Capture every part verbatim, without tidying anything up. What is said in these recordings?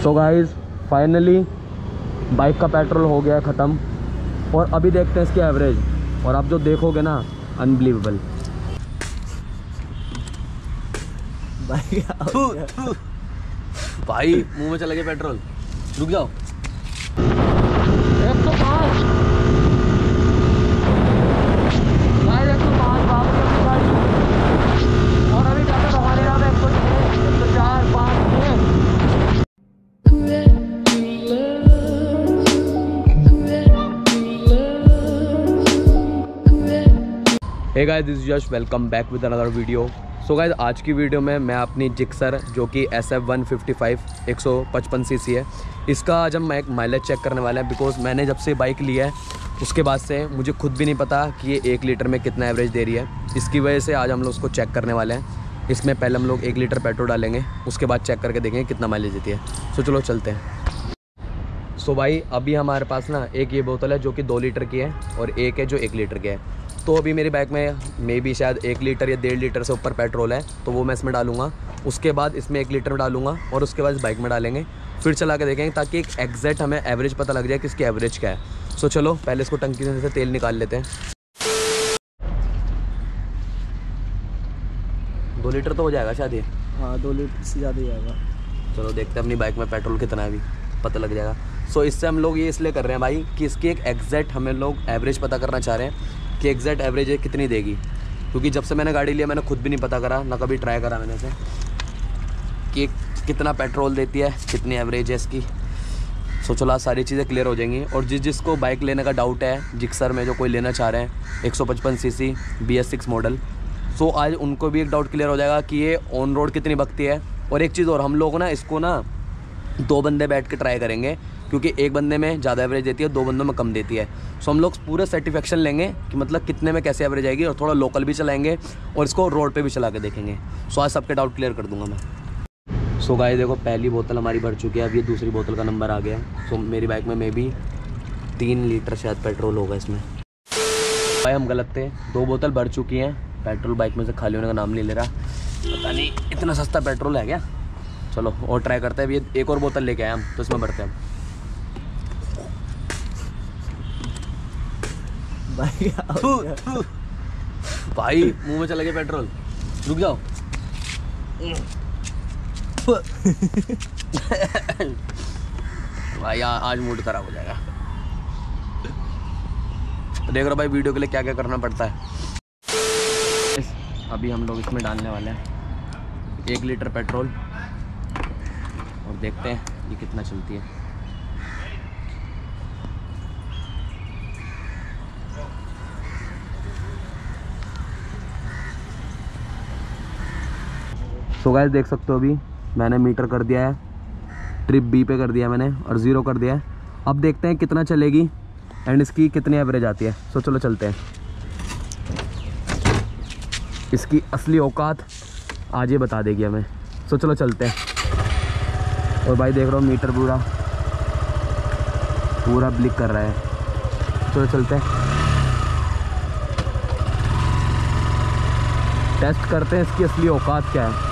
सो guys finally bike का petrol हो गया ख़त्म और अभी देखते हैं इसकी एवरेज, और आप जो देखोगे ना अनबिलीवेबल। भाई मुंह में चला गया पेट्रोल, रुक जाओ। एक सौ पाँच एक सौ पाँच बाप की गाड़ी, और अभी जाकर हमारे यहाँ में एक सौ छः एक सौ चार पाँच छः। Hey guys, this is just welcome back with another video. So guys, आज की वीडियो में मैं अपनी जिक्सर जो कि S F one fifty five एक सौ पचपन सी सी है, इसका आज हम एक माइलेज चेक करने वाले हैं। बिकॉज मैंने जब से बाइक ली है उसके बाद से मुझे खुद भी नहीं पता कि ये एक लीटर में कितना एवरेज दे रही है। इसकी वजह से आज हम लोग उसको चेक करने वाले हैं। इसमें पहले हम लोग एक लीटर पेट्रोल डालेंगे, उसके बाद चेक करके देखेंगे कितना माइलेज देती है। सो चलो चलते हैं। सो so भाई, अभी हमारे पास ना एक ये बोतल है जो कि दो लीटर की है और एक है जो एक लीटर की है। तो अभी मेरी बाइक में मे भी शायद एक लीटर या डेढ़ लीटर से ऊपर पेट्रोल है, तो वो मैं इसमें डालूंगा। उसके बाद इसमें एक लीटर डालूंगा और उसके बाद इस बाइक में डालेंगे, फिर चला के देखेंगे ताकि एक एग्जैक्ट हमें एवरेज पता लग जाए कि इसकी एवरेज क्या है। सो चलो पहले इसको टंकी से तेल निकाल लेते हैं। दो लीटर तो हो जाएगा शायद ये। हाँ, दो लीटर से ज़्यादा ही आएगा। चलो देखते हैं अपनी बाइक में पेट्रोल कितना है, अभी पता लग जाएगा। सो so, इससे हम लोग ये इसलिए कर रहे हैं भाई कि इसकी एक एग्जैक्ट हमें लोग एवरेज पता करना चाह रहे हैं कि एग्जैक्ट एवरेज है कितनी देगी। क्योंकि जब से मैंने गाड़ी लिया मैंने खुद भी नहीं पता करा, ना कभी ट्राई करा मैंने इसे कि कितना पेट्रोल देती है, कितनी एवरेज है इसकी। सो चलो आज सारी चीज़ें क्लियर हो जाएंगी। और जिस जिसको बाइक लेने का डाउट है जिक्सर में, जो कोई लेना चाह रहे हैं एक सौ पचपन C C B S six model, so आज उनको भी एक डाउट क्लियर हो जाएगा कि ये ऑन रोड कितनी भगती है। और एक चीज़ और, हम लोग ना इसको ना दो बंदे बैठ के ट्राई करेंगे, क्योंकि एक बंदे में ज़्यादा एवरेज देती है, दो बंदों में कम देती है। सो हम लोग पूरा सर्टिफिकेशन लेंगे कि मतलब कितने में कैसे एवरेज आएगी, और थोड़ा लोकल भी चलाएंगे और इसको रोड पे भी चला के देखेंगे। सो आज सबके डाउट क्लियर कर दूंगा मैं। सो गाइस देखो, पहली बोतल हमारी भर चुकी है, अब ये दूसरी बोतल का नंबर आ गया है। सो मेरी बाइक में मे भी तीन लीटर शायद पेट्रोल होगा इसमें। भाई हम गलत थे, दो बोतल भर चुकी हैं, पेट्रोल बाइक में से खाली होने का नाम नहीं ले रहा। पता नहीं इतना सस्ता पेट्रोल है क्या। चलो और ट्राई करते हैं। ये एक और बोतल लेके आए हम, तो इसमें भरते हैं। भाई भाई मुंह में चला गया पेट्रोल, रुक जाओ। भाई आज मूड खराब हो जाएगा। तो देख रहे भाई वीडियो के लिए क्या क्या करना पड़ता है। अभी हम लोग इसमें डालने वाले हैं एक लीटर पेट्रोल और देखते हैं ये कितना चलती है। सो गाइस देख सकते हो, अभी मैंने मीटर कर दिया है, ट्रिप बी पे कर दिया मैंने और ज़ीरो कर दिया है। अब देखते हैं कितना चलेगी एंड इसकी कितनी एवरेज आती है। सो चलो चलते हैं, इसकी असली औकात आज ये बता देगी हमें। सो चलो चलते हैं। और भाई देख रहा हूँ मीटर पूरा पूरा ब्लिक कर रहा है। चलो चलते हैं, टेस्ट करते हैं इसकी असली औकात क्या है।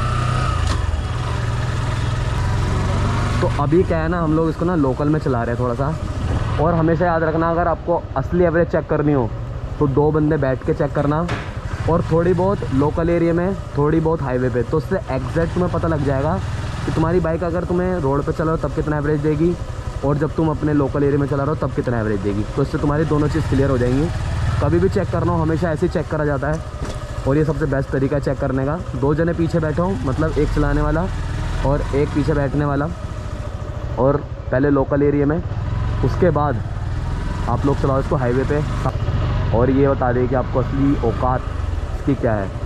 तो अभी क्या है ना, हम लोग इसको ना लोकल में चला रहे हैं थोड़ा सा। और हमेशा याद रखना, अगर आपको असली एवरेज चेक करनी हो तो दो बंदे बैठ के चेक करना, और थोड़ी बहुत लोकल एरिया में, थोड़ी बहुत हाईवे पे, तो उससे एग्जैक्ट तुम्हें पता लग जाएगा कि तुम्हारी बाइक अगर तुम्हें रोड पे चला रहे हो तब कितना एवरेज देगी, और जब तुम अपने लोकल एरिया में चला रहे हो तब कितना एवरेज देगी। तो इससे तुम्हारी दोनों चीज़ क्लियर हो जाएंगी। कभी भी चेक करना हो हमेशा ऐसे ही चेक करा जाता है, और ये सबसे बेस्ट तरीका है चेक करने का। दो जने पीछे बैठो, मतलब एक चलाने वाला और एक पीछे बैठने वाला, और पहले लोकल एरिया में, उसके बाद आप लोग चलाओ इसको हाईवे पे, और ये बता दें कि आपको असली औकात इसकी क्या है।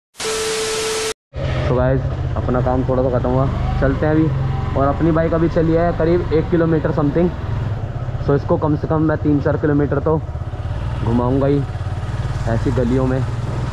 तो गाइस अपना काम थोड़ा सा ख़त्म हुआ, चलते हैं अभी। और अपनी बाइक अभी चली है करीब एक किलोमीटर समथिंग। सो इसको कम से कम मैं तीन चार किलोमीटर तो घुमाऊँगा ही ऐसी गलियों में।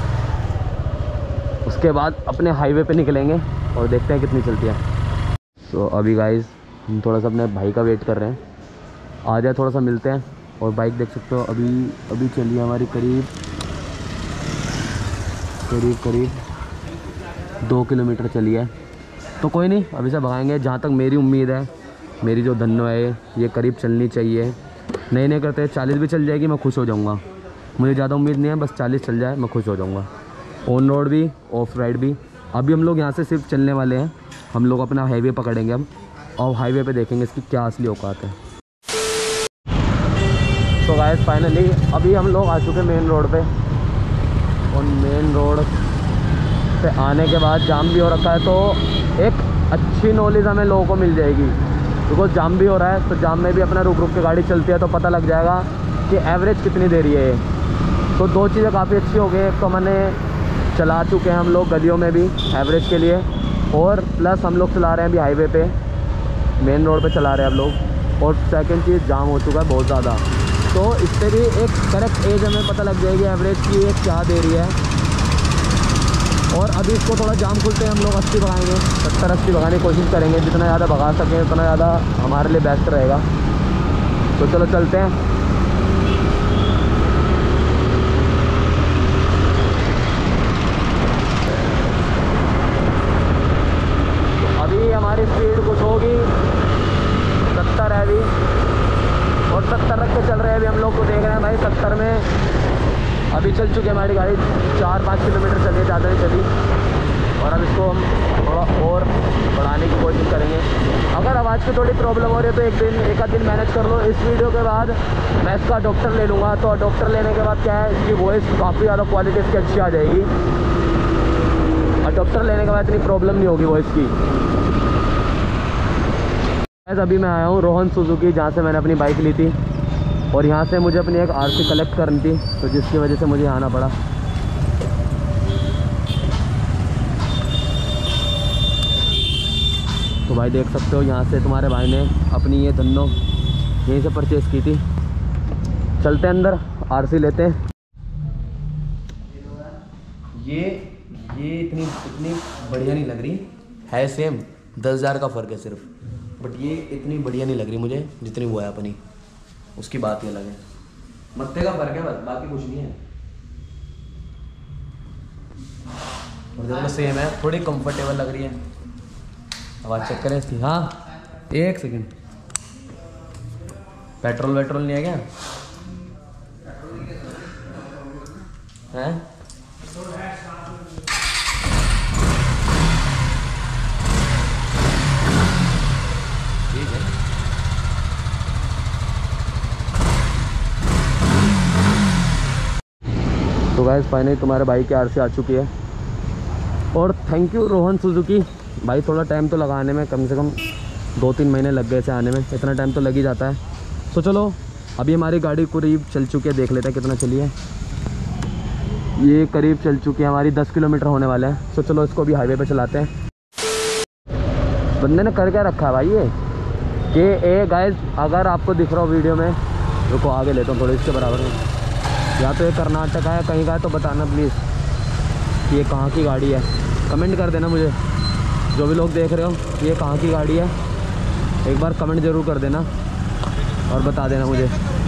उसके बाद अपने हाईवे पे निकलेंगे और देखते हैं कितनी चलती है। तो अभी गाइस हम थोड़ा सा अपने भाई का वेट कर रहे हैं, आ जाए थोड़ा सा मिलते हैं। और बाइक देख सकते हो अभी अभी चली है हमारी करीब करीब करीब दो किलोमीटर चली है। तो कोई नहीं, अभी से भगाएंगे। जहाँ तक मेरी उम्मीद है, मेरी जो धन्नो है ये करीब चलनी चाहिए। नए नए करते हैं चालीस भी चल जाएगी, मैं खुश हो जाऊँगा। मुझे ज़्यादा उम्मीद नहीं है, बस चालीस चल जाए मैं खुश हो जाऊँगा। ऑन रोड भी ऑफ राइड भी। अभी हम लोग यहाँ से सिर्फ चलने वाले हैं, हम लोग अपना हाईवे पकड़ेंगे अब, और हाईवे पे देखेंगे इसकी क्या असली औकात है। तो गाइस फाइनली अभी हम लोग आ चुके हैं मेन रोड पे, और मेन रोड पे आने के बाद जाम भी हो रखा है, तो एक अच्छी नॉलेज हमें लोगों को मिल जाएगी। बिकॉज जाम भी हो रहा है, तो जाम में भी अपना रुक रुक के गाड़ी चलती है, तो पता लग जाएगा कि एवरेज कितनी देरी है ये। तो दो चीज़ें काफ़ी अच्छी हो गई। एक तो मैंने चला चुके हैं हम लोग गलियों में भी एवरेज के लिए, और प्लस हम लोग चला रहे हैं अभी हाईवे पे, मेन रोड पे चला रहे हैं हम लोग। और सेकंड चीज़, जाम हो चुका है बहुत ज़्यादा, तो इससे भी एक करेक्ट एज हमें पता लग जाएगी एवरेज की ये क्या दे रही है। और अभी इसको थोड़ा जाम खुलते हैं, हम लोग अस्सी भगाएंगे, सत्तर अस्सी भगाने की कोशिश करेंगे। जितना ज़्यादा भगा सकें उतना ज़्यादा हमारे लिए बेस्ट रहेगा। तो चलो चलते हैं। तो अभी हमारी स्पीड कुछ होगी, सत्तर है अभी, और सत्तर रख के चल रहे हैं। अभी हम लोग को देख रहे हैं भाई, सत्तर में अभी चल चुकी है हमारी गाड़ी, चार पाँच किलोमीटर चली, ज़्यादा नहीं चली। और अब इसको हम थोड़ा और बढ़ाने की कोशिश करेंगे। अगर आवाज़ की थोड़ी प्रॉब्लम हो रही है तो एक दिन एक आध दिन मैनेज कर लो। इस वीडियो के बाद मैं इसका डॉक्टर ले लूँगा, तो डॉक्टर लेने के बाद क्या है, इसकी वॉइस काफ़ी ज़्यादा क्वालिटी इसकी अच्छी आ जाएगी, और डॉक्टर लेने के बाद इतनी प्रॉब्लम नहीं होगी वॉइस की। अभी मैं आया हूँ रोहन सुजुकी, जहाँ से मैंने अपनी बाइक ली थी, और यहाँ से मुझे अपनी एक आरसी कलेक्ट करनी थी, तो जिसकी वजह से मुझे आना पड़ा। तो भाई देख सकते हो, यहाँ से तुम्हारे भाई ने अपनी ये धन्नो यहीं से परचेज़ की थी। चलते हैं अंदर, आरसी लेते हैं। ये ये इतनी इतनी बढ़िया नहीं लग रही है, सेम दस हज़ार का फ़र्क है सिर्फ, बट ये इतनी बढ़िया नहीं लग रही मुझे जितनी वो है अपनी, उसकी बात ही अलग है। मत्थे का फर्क है बस, बाकी कुछ नहीं है। और दोनों सेम है, थोड़ी कंफर्टेबल लग रही है। आवाज़ चेक करें इसकी। हाँ एक सेकंड, पेट्रोल वेट्रोल नहीं है क्या? हैं? ठीक है। तो गाइस फाइनली तुम्हारे भाई की आरसी आ चुकी है, और थैंक यू रोहन सुजुकी भाई। थोड़ा टाइम तो लगाने में, कम से कम दो तीन महीने लग गए इसे आने में, इतना टाइम तो लग ही जाता है। तो चलो अभी हमारी गाड़ी करीब चल चुकी है, देख लेते हैं कितना चली है। ये करीब चल चुकी है हमारी, दस किलोमीटर होने वाले हैं। तो चलो इसको भी हाईवे पे चलाते हैं। बंदे ने कर क्या रखा है भाई ये कि ए गाइस, अगर आपको दिख रहा हो वीडियो में, रुको आगे लेता हूँ थोड़ी इसके बराबर में, या तो ये कर्नाटक है कहीं का है, तो बताना प्लीज़ कि ये कहाँ की गाड़ी है। कमेंट कर देना मुझे, जो भी लोग देख रहे हो ये कहाँ की गाड़ी है, एक बार कमेंट ज़रूर कर देना और बता देना मुझे।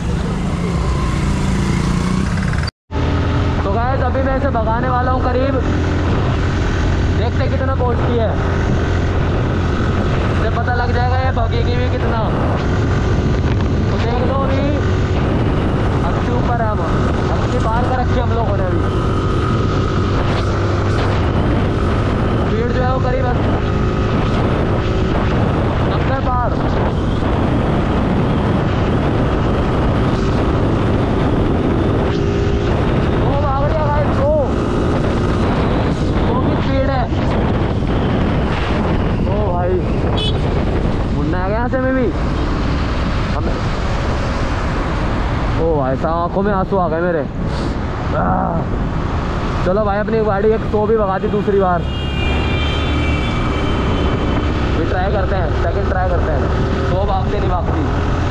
तो गाइस अभी मैं इसे भगाने वाला हूँ करीब, देखते कितना पहुँचती है, इससे पता लग जाएगा ये भगेगी भी कितना। तो देख लो अभी अस्सी ऊपर है, हम अस्सी पार कर रखी हम लोगों ने अभी। स्पीड जो है वो करीब नब्बे पार। दो भाग लिया भाई, दो दो की स्पीड है। ओ भाई मुन्ना आ गया यहाँ से में भी हमें। ओ भाई साहब आँखों में आंसू आ गए मेरे। आ, चलो भाई अपनी गाड़ी एक सौ भी भगा दी दूसरी बार। भी ट्राई करते हैं, सेकंड ट्राई करते हैं। सौ भागते नहीं भागती,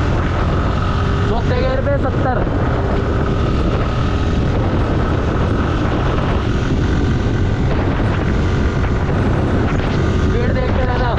चौथे गेयर पे सत्तर। स्पीड देखते रहना।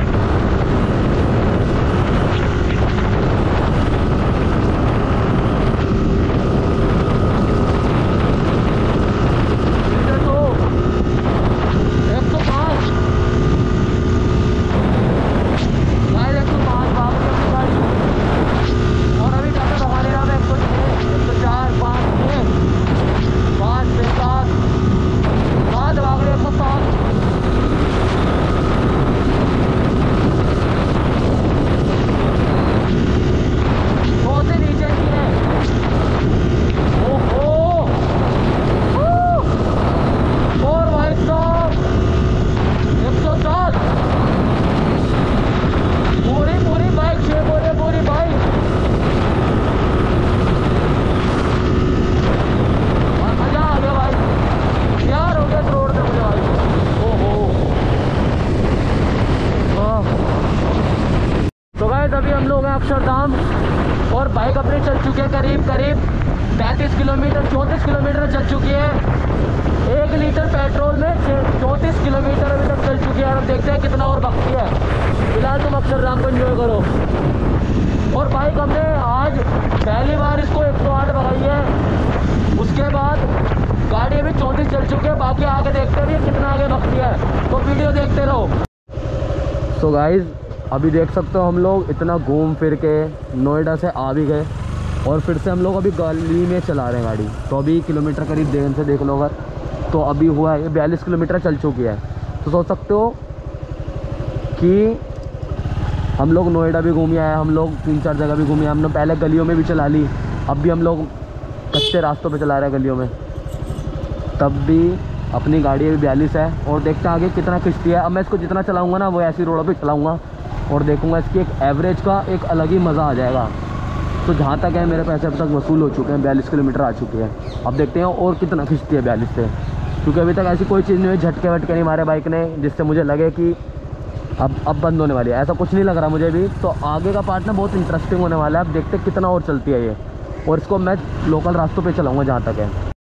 हम लोग हैं अक्षरधाम और बाइक अपनी चल चुकी है करीब करीब पैंतीस किलोमीटर चौंतीस किलोमीटर चल चुकी है। एक लीटर पेट्रोल में चौंतीस किलोमीटर अभी तक चल चुकी है। अब देखते हैं कितना और बाकी है। फिलहाल तुम अक्षरधाम को एंजॉय करो। और बाइक हमने आज पहली बार इसको एक सौ आठ भगाई है, उसके बाद गाड़ी अभी चौंतीस चल चुकी है। बाकी आगे देखते हैं कितना आगे बाकी है, तो वीडियो देखते रहो। सो so गाइज अभी देख सकते हो हम लोग इतना घूम फिर के नोएडा से आ भी गए और फिर से हम लोग अभी गली में चला रहे हैं गाड़ी। तो अभी किलोमीटर करीब देर से देख लो अगर, तो अभी हुआ है बयालीस किलोमीटर चल चुकी है। तो सोच सकते हो कि हम लोग नोएडा भी घूम आए, हम लोग तीन चार जगह भी घूमे। हमने पहले गलियों में भी चला ली, अब भी हम लोग कच्चे रास्तों पे चला रहे हैं गलियों में, तब भी अपनी गाड़ी अभी बयालीस है। और देखते हैं आगे कितना खिंचती है। अब मैं इसको जितना चलाऊँगा ना वो ऐसी रोडों पे चलाऊँगा और देखूँगा इसकी एक एवरेज का एक अलग ही मज़ा आ जाएगा। तो जहाँ तक है मेरे पैसे अब तक वसूल हो चुके हैं, बयालीस किलोमीटर आ चुके हैं। अब देखते हैं और कितना खिंचती है बयालीस से, क्योंकि अभी तक ऐसी कोई चीज़ नहीं हुई, झटके वटके नहीं मारे बाइक ने जिससे मुझे लगे कि अब अब बंद होने वाली है। ऐसा कुछ नहीं लग रहा मुझे भी। तो आगे का पार्ट ना बहुत इंटरेस्टिंग होने वाला है। अब देखते कितना और चलती है ये, और इसको मैं लोकल रास्तों पे चलाऊंगा जहाँ तक है।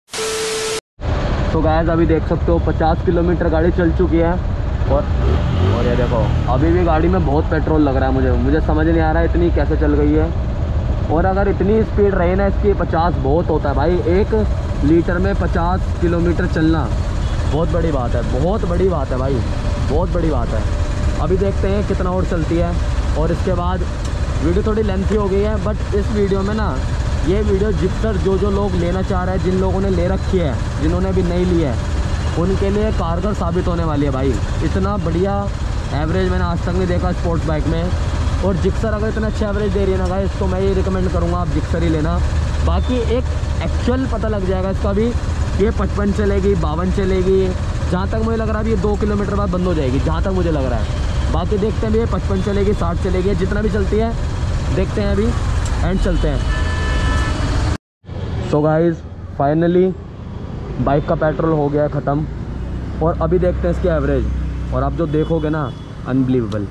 तो गाइस अभी देख सकते हो पचास किलोमीटर गाड़ी चल चुकी है और और ये देखो अभी भी गाड़ी में बहुत पेट्रोल लग रहा है। मुझे मुझे समझ नहीं आ रहा है इतनी कैसे चल गई है। और अगर इतनी स्पीड रही ना इसकी, पचास बहुत होता है भाई। एक लीटर में पचास किलोमीटर चलना बहुत बड़ी बात है, बहुत बड़ी बात है भाई, बहुत बड़ी बात है। अभी देखते हैं कितना और चलती है। और इसके बाद वीडियो थोड़ी लेंथी हो गई है, बट इस वीडियो में ना ये वीडियो जिक्सर जो जो लोग लेना चाह रहे हैं, जिन लोगों ने ले रखी है, जिन्होंने अभी नहीं ली है, उनके लिए कारगर साबित होने वाली है भाई। इतना बढ़िया एवरेज मैंने आज तक नहीं देखा स्पोर्ट्स बाइक में। और जिक्सर अगर इतना अच्छा एवरेज दे रही है ना गाइस, तो मैं ये रिकमेंड करूँगा आप जिक्सर ही लेना। बाकी एक एक्चुअल पता लग जाएगा इसका भी, ये पचपन चलेगी, बावन चलेगी। जहाँ तक मुझे लग रहा है ये दो किलोमीटर बाद बंद हो जाएगी, जहाँ तक मुझे लग रहा है। बाकी देखते हैं भी ये पचपन चलेगी, साठ चलेगी, जितना भी चलती है देखते हैं अभी एंड चलते हैं। सो गाइस फाइनली बाइक का पेट्रोल हो गया है ख़त्म और अभी देखते हैं इसकी एवरेज। और आप जो देखोगे ना अनबिलीवेबल,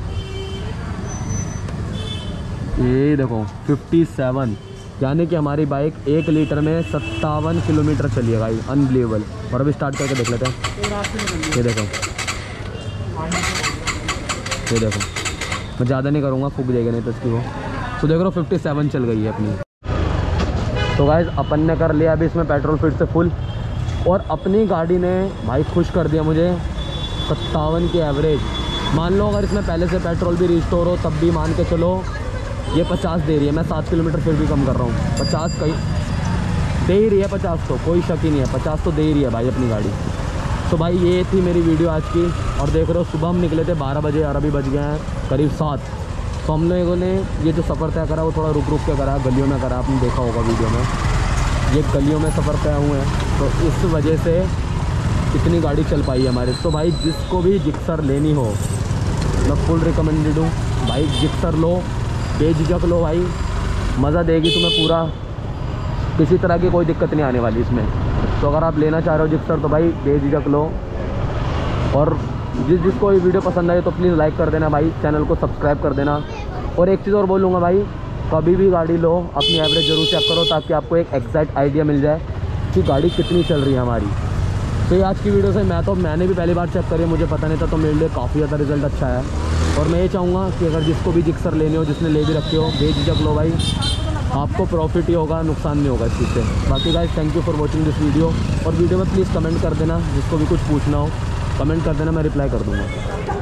ये देखो सत्तावन, यानी कि हमारी बाइक एक लीटर में सत्तावन किलोमीटर चली है भाई, अनबिलीवेबल। और अभी स्टार्ट करके देख लेते हैं। ये देखो ये देखो मैं ज़्यादा नहीं करूँगा, फूक जाएगा नहीं तो इसकी वो। तो देख लो सत्तावन चल गई है अपनी। तो गाइस अपन ने कर लिया अभी इसमें पेट्रोल फिर से फुल, और अपनी गाड़ी ने भाई खुश कर दिया मुझे। सत्तावन की एवरेज मान लो, अगर इसमें पहले से पेट्रोल भी रिस्टोर हो तब भी मान के चलो ये पचास दे रही है। मैं सात किलोमीटर फिर भी कम कर रहा हूँ, पचास कहीं दे ही रही है, पचास तो कोई शक ही नहीं है, पचास तो दे ही रही है भाई अपनी गाड़ी। तो भाई ये थी मेरी वीडियो आज की। और देख रहे हो सुबह हम निकले थे बारह बजे और अभी बज गए हैं करीब सात। तो हम लोगों ने ये जो सफ़र तय करा वो थोड़ा रुक रुक के करा, गलियों में करा, आपने देखा होगा वीडियो में, ये गलियों में सफ़र तय हुए हैं। तो इस वजह से इतनी गाड़ी चल पाई है हमारे। तो भाई जिसको भी जिक्सर लेनी हो मैं फुल रिकमेंडेड हूँ भाई, जिक्सर लो, बेझिझक लो भाई, मज़ा देगी तुम्हें पूरा, किसी तरह की कोई दिक्कत नहीं आने वाली इसमें। तो अगर आप लेना चाह रहे हो जिक्सर तो भाई बेझिझक लो। और जिस जिसको ये वीडियो पसंद आए तो प्लीज़ लाइक कर देना भाई, चैनल को सब्सक्राइब कर देना। और एक चीज़ और बोलूँगा भाई, कभी भी गाड़ी लो अपनी एवरेज ज़रूर चेक करो, ताकि आपको एक एग्जैक्ट आइडिया मिल जाए कि गाड़ी कितनी चल रही है हमारी। तो ये आज की वीडियो से मैं तो मैंने भी पहली बार चेक करी, मुझे पता नहीं था, तो मेरे लिए काफ़ी ज़्यादा रिजल्ट अच्छा है। और मैं ये चाहूँगा कि अगर जिसको भी जिक्सर लेनी हो, जिसने ले भी रखे हो, बेझिझक लो भाई, आपको प्रॉफिट ही होगा, नुकसान नहीं होगा इस चीज़ से। बाकी guys thank you for watching this video. और वीडियो में प्लीज़ कमेंट कर देना, जिसको भी कुछ पूछना हो कमेंट कर देना, मैं रिप्लाई कर दूँगा।